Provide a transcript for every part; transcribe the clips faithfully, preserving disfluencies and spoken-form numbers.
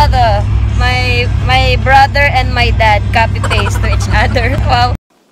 photo. My my brother and my dad copy paste to each other. Wow.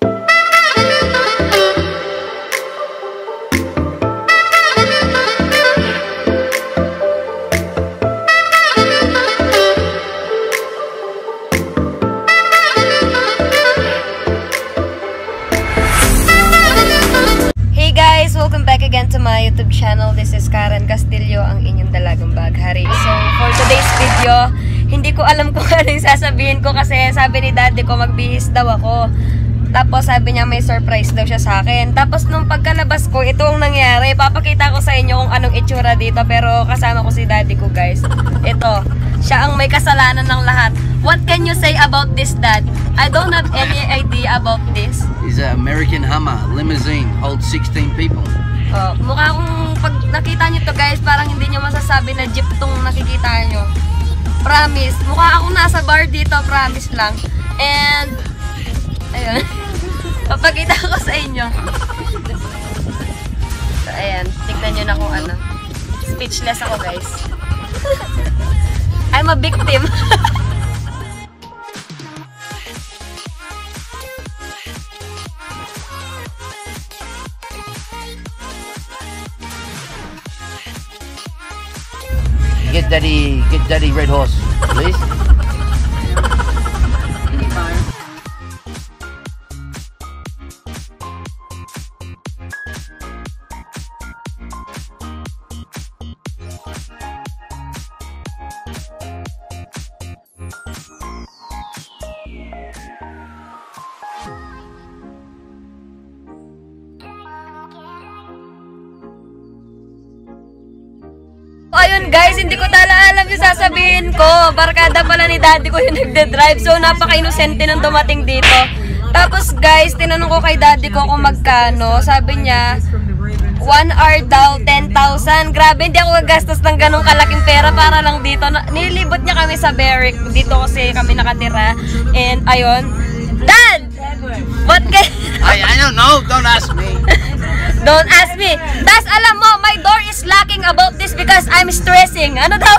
Hey guys, welcome back again to my YouTube channel. This is Karen Castillo, ang inyong dalagang baghari. So for today's video, hindi ko alam kung ano yung sasabihin ko kasi sabi ni daddy ko magbihis daw ako. Tapos sabi niya may surprise daw siya sa akin. Tapos nung pagkalabas ko, ito ang nangyari. Papakita ko sa inyo kung anong itsura dito. Pero kasama ko si daddy ko guys. Ito, siya ang may kasalanan ng lahat. What can you say about this, Dad? I don't have any idea about this. It's an American Hummer limousine, holds sixteen people. Oh, mukha akong pag nakita nyo to guys, parang hindi nyo masasabi na jeep tong nakikita nyo. Promise. Mukha akong nasa bar dito, promise lang. And, ayun. Papakita ko sa inyo. So, ayan. Tignan nyo na kung ano. Speechless ako, guys. I'm a victim. Get daddy, get daddy red horse, please. Ayun guys, hindi ko talaga alam yung sasabihin ko. Barkada pala ni daddy ko yung nagde-drive. So napaka-inosente nang dumating dito. Tapos guys, tinanong ko kay daddy ko kung magkano. Sabi niya, one hour daw, ten thousand. Grabe, hindi ako gagastos ng ganong kalaking pera para lang dito. Nilibot niya kami sa Berwick. Dito kasi kami nakatira. And ayun. Dad! What can... I, I don't know, don't ask me. Don't ask me. Tas alam mo, my door is locking about this because I'm stressing. Ano daw?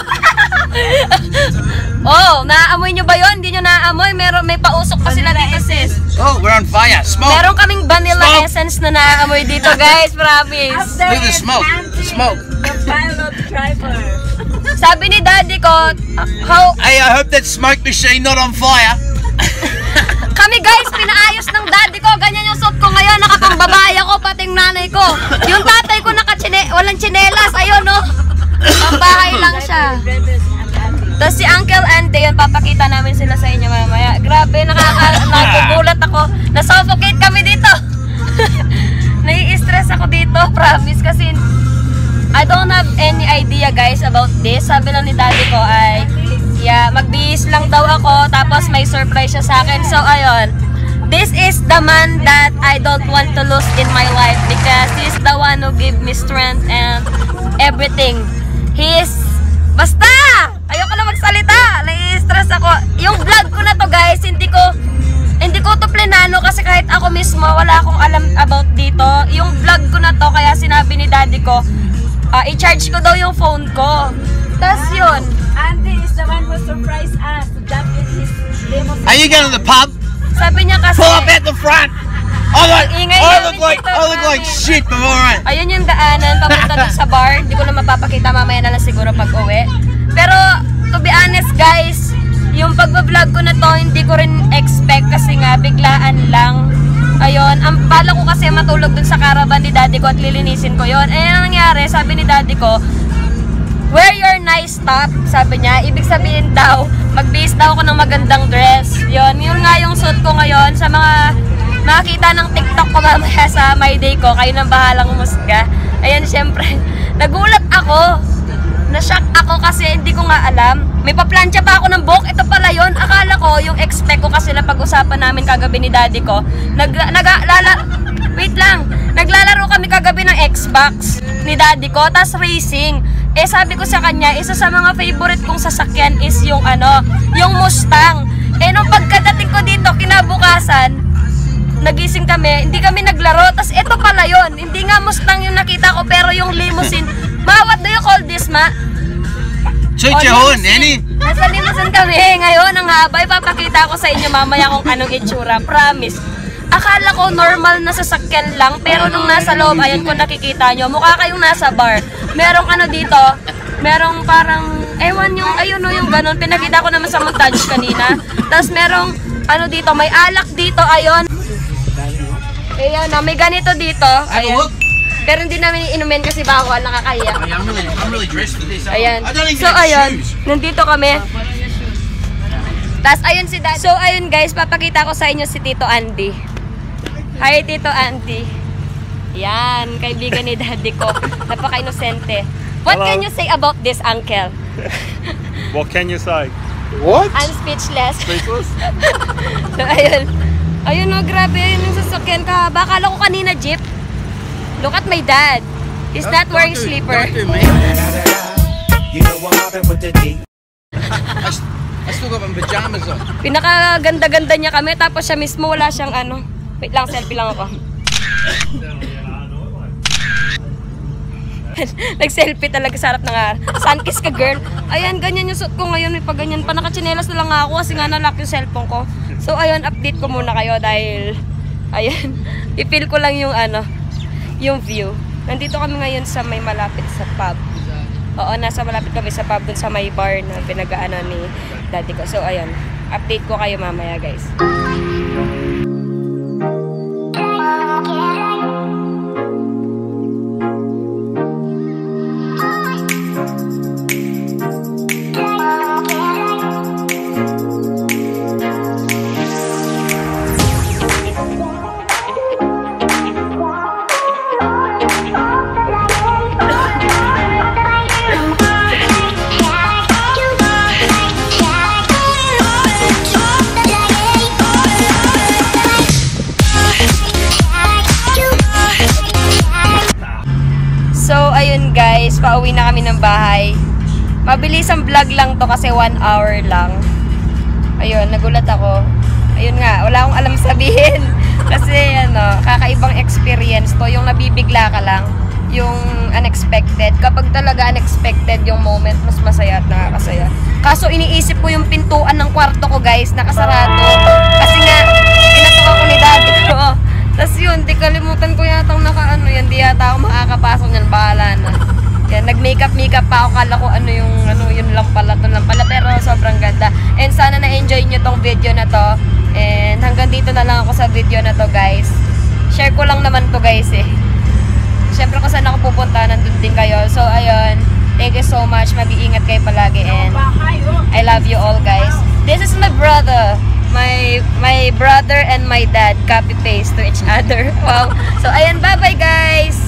Oh, naaamoy nyo ba yun? Hindi nyo naaamoy? Meron, may pausok pa sila dito, sis. Oh, we're on fire. Smoke. Meron kaming vanilla Smoke. essence na naaamoy dito, guys. Promise. Look at the smoke. The smoke. Sabi ni daddy ko, uh, how... Hey, I hope that smoke machine not on fire. Kami guys, pinaayos ng daddy ko. Ganyan yung suot ko ngayon. Nakapambabae ako, pati yung nanay ko. Yung tatay ko nakachine walang chinelas. Ayun, no? Pambahay lang siya. Tapos si Uncle Andy, yun, papakita namin sila sa inyo mamaya. Grabe, nakaka nagugulat ako. Na-suffocate kami dito. Nai-stress ako dito, promise. Kasi I don't have any idea guys about this. Sabi lang ni daddy ko ay yeah, magbihis lang daw ako, tapos may surprise siya sa akin. So, ayun. This is the man that I don't want to lose in my life because he's the one who give me strength and everything. He's... Basta! Ayoko na magsalita. Nai-stress ako. Yung vlog ko na to, guys, hindi ko... Hindi ko to plenano kasi kahit ako mismo, wala akong alam about dito. Yung vlog ko na to, kaya sinabi ni daddy ko, uh, i-charge ko daw yung phone ko. Tapos yun. Andy is the one who surprised us to jump in his limousine. Are you going to the pub? Sabi niya kasi... Pull up at the front. I look, Ingay I namin look like, dito, I look like promise. shit, but alright. Ayun yung daanan, papunta doon sa bar. Hindi ko na mapapakita, mamaya na lang siguro pag uwi. Pero, to be honest guys, yung pagbablog ko na to, hindi ko rin expect kasi nga, biglaan lang. Ayun, ang bala ko kasi matulog dun sa caravan ni daddy ko at lilinisin ko yon. Eh, ang nangyari, sabi ni daddy ko, wear your nice top, sabi niya. Ibig sabihin daw, magbihis daw ako ng magandang dress. Yun, yun nga yung suit ko ngayon. Sa mga makakita ng TikTok ko mamaya sa my day ko, kayo nang bahalang umusga. Ayan, syempre, nagulat ako. Na-shock ako kasi hindi ko nga alam. May paplansya pa ako ng buhok. Ito pala yun. Akala ko, yung expect ko kasi na pag-usapan namin kagabi ni daddy ko. Nag, nag, lala, wait lang. Naglalaro kami kagabi ng Xbox ni daddy ko. Tas racing. Eh sabi ko sa kanya, isa sa mga favorite kong sasakyan is yung ano, yung Mustang. Eh nung pagkadating ko dito, kinabukasan, nagising kami, hindi kami naglaro. Tas ito pala yun. Hindi nga Mustang yung nakita ko, pero yung limousine. Ma, what do you call this, ma? Toot Oh, your horn, limousine. Annie. Nasa limousine kami. Ngayon, ang haba. Ipapakita ko sa inyo mamaya kung anong itsura. Promise. Akala ko normal na sasakyan lang, pero nung nasa loob, ayun kung nakikita nyo, mukha kayong nasa bar. Merong ano dito, merong parang, ewan yung, ayun o yung ganun, pinakita ko naman sa montage kanina. Tapos merong, ano dito, may alak dito, ayun. Ayun na, may ganito dito, Have a ayun. look. Pero hindi namin inumin kasi bawal, nakakaya. I mean, I'm really, I'm really dressed for this. Ayan. I don't even So, have ayun. shoes. Nandito kami. Tapos, ayun si Dad. So, ayun guys, papakita ko sa inyo si Tito Andy. Hi, Tito Andy. Yan, kaibigan ni Daddy ko. Napaka-inosente. What Hello. can you say about this, Uncle? What can you say? What? I'm speechless. Speechless? So, ayun. Ayun o, grabe. Ayun yung sasakyan ka. Baka kala ko kanina jeep. Look at my dad. He's not wearing Don't do- sleeper. Don't do me. You know I'm mobbing with the D. I, st- I still got my pajamas on. Pinakaganda-ganda niya kami. Tapos siya mismo wala siyang ano. Wait lang, selfie lang ako. Nag-selfie talaga sa harap ng araw. Sunkiss ka, girl. Ayan, ganyan yung suit ko ngayon. May pag-ganyan pa. Nakachinelas na lang ako kasi nga nalock yung cellphone ko. So, ayun, update ko muna kayo dahil, ayan, i-feel ko lang yung ano, yung view. Nandito kami ngayon sa may malapit sa pub. Oo, nasa malapit kami sa pub dun sa may bar na pinag-ano ni daddy ko. So, ayun, update ko kayo mamaya, guys. So, ayun guys, pauwi na kami ng bahay. Mabilis ang vlog lang to kasi one hour lang. Ayun, nagulat ako. Ayun nga, wala akong alam sabihin. Kasi ano, kakaibang experience to. Yung nabibigla ka lang. Yung unexpected. Kapag talaga unexpected yung moment, mas masaya at nakakasaya. Kaso iniisip ko yung pintuan ng kwarto ko guys, nakasarado. Kasi nga, pinatok ako ni daddy ko. Tapos yun, di kalimutan ko yata naka ano yan, di yata ako makakapasok niyan, bahala na. Yan, nag-makeup-makeup pa ako, kala ko ano yung, ano, yun lang pala, to lang pala, pero sobrang ganda. And sana na-enjoy nyo tong video na to. And hanggang dito na lang ako sa video na to guys. Share ko lang naman to guys eh. Siyempre kung saan ako pupunta, nandun din kayo. So ayun, thank you so much, mag-iingat kayo palagi and I love you all guys. This is my brother. My my brother and my dad copy paste to each other. Wow. So ayan, bye bye guys.